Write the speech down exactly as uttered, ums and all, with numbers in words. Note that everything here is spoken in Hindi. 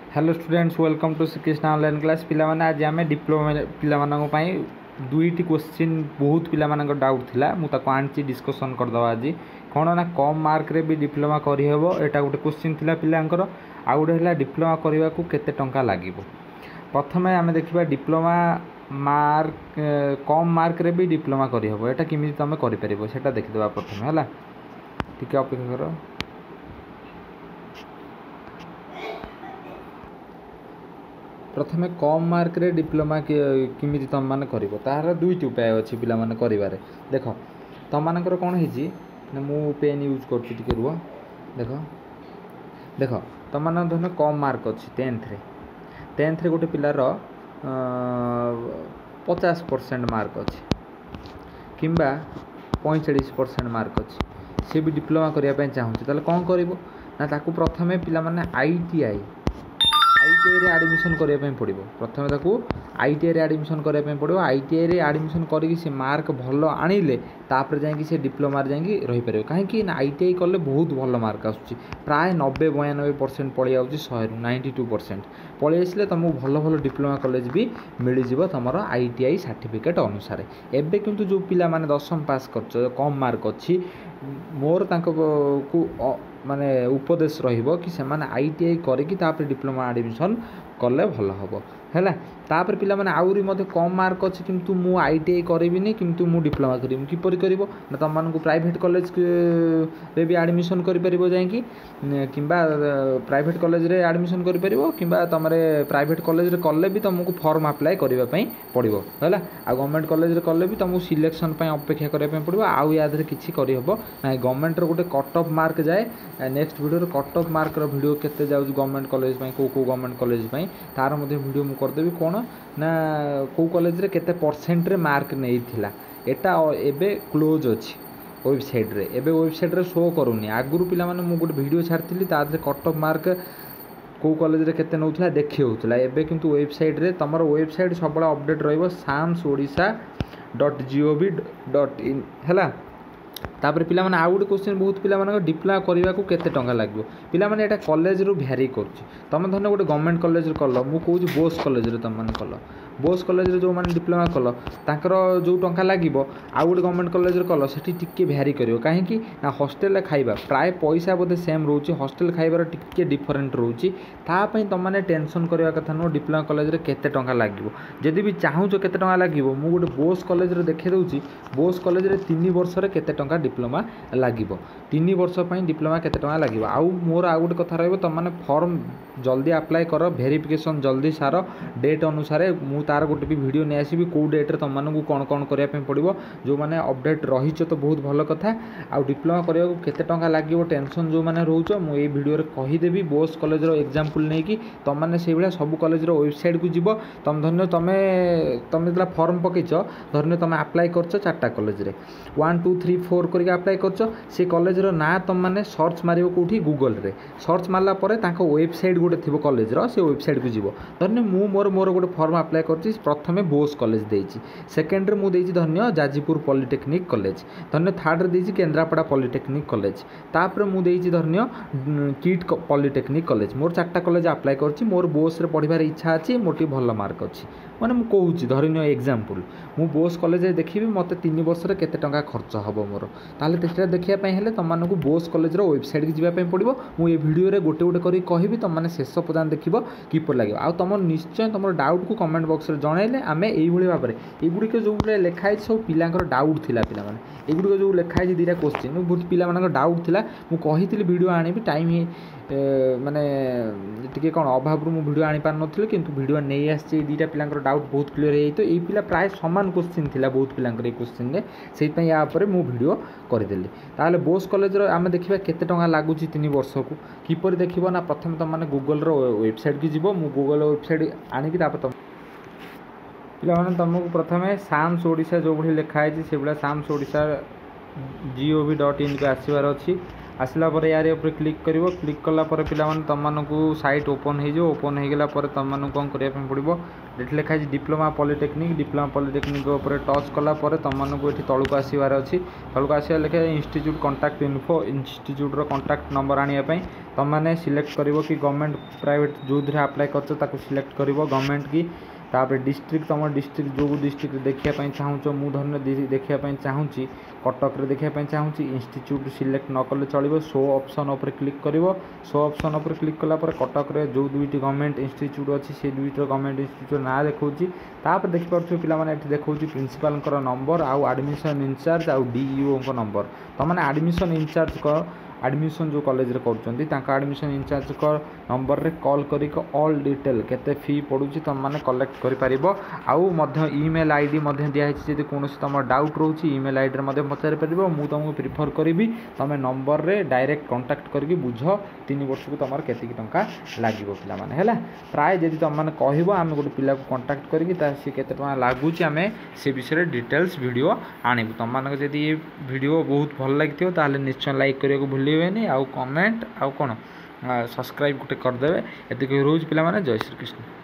Hello students welcome to Shrikrishna online class पिलामाने आज आम डिप्लोमा पिलामानक पई दुईटी क्वेश्चन बहुत पिलामानक डाउट थिला मु ताको आंची डिस्कशन करदवा आज कौन ना कम मार्क रे भी डिप्लोमा करी हेबो एटा गोटे क्वेश्चन थिला पिलांकर आ गोटे हला डिप्लोमा करबा को केते टंका लागिवो। प्रथमे आमे देखिबा डिप्लोमा मार्क कम मार्क रे भी डिप्लोमा करी हेबो एटा किमि तमे करि परिबो सेटा देखि देबा प्रथमे हला ठीक है अपेक्षा करो। प्रथमे कम मार्क रे डिप्लोमा किमी तुम मैंने कर तार दुईट उपाय अच्छी पिला माने करिवारे देख तुम मानकर कौन है मु पेन यूज कर रुह देख देख तुम मान धर कम मार्क अच्छी टेन्थ रे टेन्थ रे गोटे पिलार पचास परसेंट मार्क अच्छी किंबा पैंतालीस परसेंट मार्क अच्छी सी भी डिप्लोमा करने चाहूँगी ताले कौन कर प्रथमे पिला माने आईटीआई आईटीआई रे एडमिशन करने पड़ो प्रथम ताकू आईटीआई रे एडमिशन करने पड़ो आईटीआई रे एडमिशन करके से मार्क भल आनिले तापर जाकि से डिप्लोमा जाकि रही पारे कहीं आईटीआई कले बहुत भल मार्क आसूँ प्राय नब्बे बयानबे परसेंट पलि आउची शहे नाइंटी टू परसेंट पलि आसले तुमको भल भल डिप्लोमा कॉलेज भी मिल जाव तुम आईटीआई सर्टिफिकेट अनुसार एबे किंतु जो पिला माने दशम पास कर कम मार्क अच्छी मोर तांको को माने उपदेश रहिबो कि से माने आईटीआई करिकी तापर डिप्लोमा एडमिशन कले भल हम है तापर पिला माने आउरी मध्य कम मार्क अच्छी किंतु मु आईटीआई करिबिनी किंतु मु डिप्लोमा करिबि किपरि करिवो ना तुम मानकु प्राइवेट कॉलेज रे भी एडमिशन करि परिबो जाईकी किंबा प्राइवेट कॉलेज रे एडमिशन करि परिबो किंबा तमरे प्राइवेट कॉलेज रे कले भी तुमको फॉर्म अप्लाई करबा पई पड़िबो हैला आ गवर्नमेंट कॉलेज रे कले भी तुमको सिलेक्शन पई अपेक्षा करबा पई पड़िबो आउ या धरे किछि करि हबो ना गवर्नमेंट रो गोटे कट ऑफ मार्क जाए नेक्स्ट वीडियो रे कट ऑफ मार्क रो वीडियो केते जाउ गवर्नमेंट कॉलेज पई को को गवर्नमेंट कॉलेज पई तार मध्ये वीडियो मु कर देबी कोन ना को कॉलेज रे केते परसेंट रे मार्क नै थिला एटा एबे क्लोज अछि वेबसाइट रे एबे वेबसाइट रे शो करूनी आगुरु पिला माने मु गोटे वीडियो छाड़थिली ता दे कट ऑफ मार्क को कॉलेज रे केते नउथला देखि होउथला एबे किंतु वेबसाइट रे तमरो वेबसाइट सबला अपडेट रहइबो SAMS Odisha dot G O V dot in हैला तापर पिला माने आउ गोटे क्वेश्चन बहुत पिला माने डिप्लोमा करबा को केते टंका लागबो पिला माने एटा कॉलेज रो भ्यारी करछि तमे धन्य गोटे गवर्नमेंट कॉलेज रे कल मु कहूँ बोस कॉलेज रे तम माने कल बोस कॉलेज रे जो माने डिप्लोमा कल ताकर जो टंका लागिबो आउ गोटे गवर्नमेंट कॉलेज रे कल सेठी टिके भ्यारी करिवो काहे कि ना हॉस्टल रे खाइबा प्राय पैसा बोधे सेम रहउछि हॉस्टल खाइबार टिके डिफरेंट रहउछि ता पई तम माने टेंशन करबा कथा नो डिप्लोमा कॉलेज रे केते टंका लागिबो जदि भी चाहूचो केते टंका लागिबो मु गोटे बोस कॉलेज रे देखे दउछि बोस कॉलेज रे तीन वर्ष रे केते टंका डिप्लोमा लागिबो तीन वर्ष पई डिप्लोमा केते टंका लागिबो आउ मोर आउ गोटे कथा रहइबो तम माने फॉर्म जल्दी अप्लाई कर वेरिफिकेशन जल्दी सार डेट अनुसार मु तार गोटे भी वीडियो नै आसीबी को डेट रे तम मानकु कोन कोन करिया पे पड़िबो जो माने अपडेट रहिचो तो बहुत भलो कथा आ डिप्लोमा करिया को केते टंका लागिबो टेंशन जो माने रहउचो मु ए वीडियो रे कहि देबी बोस कॉलेज रो एग्जांपल नै कि तम माने सेइ बेला सब कॉलेज रो वेबसाइट को जिवो तम धन्य तमे तमे तला फॉर्म पकेचो धन्य तमे अप्लाई करचो चारटा कॉलेज रे वन टू थ्री फोर करके अप्लाई करचो से कॉलेज रो ना तम माने सर्च मारिबो कोठी गूगल रे सर्च मारला परे ताको वेबसाइट गोटे थिबो कॉलेज रो से वेबसाइट को जिवो धन्य मु मोर मोर गोटे फॉर्म अप्लाई करची प्रथमे बोस कॉलेज देइची सेकंड रे मु देइची धन्य जाजीपुर पॉलिटेक्निक कॉलेज धन्य थर्ड रे देइची केंद्रापड़ा पॉलिटेक्निक कॉलेज तापर मु देइची धन्य किट पॉलिटेक्निक कॉलेज मोर चारटा कॉलेज अप्लाई करची मोर बोस रे पढिबार इच्छा अछि मोटी भल मार्क अछि माने मु कहूची धरिनियो एग्जांपल मु बोस कॉलेज रे देखिबी मते तीन वर्ष रे केते टंका खर्च हबो मोर ताले तेटा देखिया पई हेले तम मानकु बोस कॉलेज रो वेबसाइट के जिबा पई पड़िबो मु ए वीडियो रे गोटे गोटे करी कहबी तम माने शेष पर्यंत देखिबो किपर लागिबो आ तम निश्चय तमर डाउट को कमेंट बॉक्स रे जणाइले आमे एई भली भाबरे एगुडी के जो लेखाइ सब पिलांकर डाउट थिला पिला माने एगुडी के जो लेखाइ दिरा क्वेश्चन बहुत पिला मानकर डाउट थिला मु कहितली वीडियो आनिबी टाइम ही माने टिके कोन अभाव रु मु वीडियो आनि पार नथिले किंतु वीडियो नै आछि दीटा पिलांकर डाउट बहुत क्लियर हे तो एई पिला प्राय समान क्वेश्चन थिला बहुत पिलांकर ए क्वेश्चन रे सेइ पई या परे मु वीडियो कर देली ताले बोस कॉलेज रो आमे देखिबा केते टंका लागुची तीन वर्ष को किपर देखिबो ना प्रथम त माने गूगल रो वेबसाइट की जिवो मु गूगल वेबसाइट आनि कि तापर त पिला माने तुमको प्रथमे साम्स ओडिशा जो बढी लिखा है से बडा SAMS Odisha G O V dot in को आसीबार अछि आसला पर यार ऊपर क्लिक करिवो क्लिक कला पर पिला माने तम मानकु साइट ओपन हे जो ओपन हे गेला पर तम मानकु कोन करिया पे पड़िबो डेट लिखा है डिप्लोमा पॉलिटेक्निक डिप्लोमा पॉलिटेक्निक ऊपर टच कला पर तम मानकु एठी तळुक आसीबार अछि तळुक आसीया लेखे इंस्टीट्यूट कांटेक्ट इन्फो इंस्टीट्यूट रो कांटेक्ट नंबर आनिया पई तुमने सिलेक्ट करिवो कि गवर्नमेंट प्राइवेट जो थे अप्लाई करछ ताको सिलेक्ट करिवो गवर्नमेंट की तापर डिस्ट्रिक्ट तुम डिस्ट्रिक्ट जो डिस्ट्रिक्ट देखिया चाहूँ मु धरने देखिया चाहूँगी कटक रे देखिया चाहूँगी इंस्टीट्यूट सिलेक्ट न कले चलो शो ऑप्शन उपर क्लिक करिवो शो ऑप्शन उपर क्लिक कला पर कटक रे जो दुईटी गवर्नमेंट इंस्टीट्यूट अच्छी से दुईट गवर्नमेंट इंस्टीट्यूट ना देखौची तापर देखिपे पिला माने एठी देखौची प्रिंसिपल नंबर आउ एडमिशन इंचार्ज आउ डीईओ को नंबर तुमने एडमिशन इंचार्ज को एडमिशन जो कॉलेज रे करछंती ताका एडमिशन इंचार्ज को नंबर रे कॉल करी को ऑल डिटेल केते फी पडुची तुम माने कलेक्ट करि परिबो आउ मध्य ईमेल आईडी मध्य दिया हिची जदि कोनोसी तुम डाउट रहउची ईमेल आईडी रे मध्य पचारि परिबो मु तुमको प्रिफर करिवि तुम नंबर रे डायरेक्ट कांटेक्ट करके बुझ तीन वर्ष को तुम केते की टंका लागिवो पिला माने हैला प्राय जदि तुम माने कहबो आमे गोटे पिला को कांटेक्ट करके ता से केते टंका लागुची आमे से विषय डिटेल्स वीडियो आनिबु तुम माने जदि ये वीडियो बहुत भल लागिथियो ताले निश्चय लाइक करियो भूलिबेनी आउ कमेंट आउ कोन सब्सक्राइब गोटे करदेवे एतिक रोज पिला माने जय श्री कृष्ण।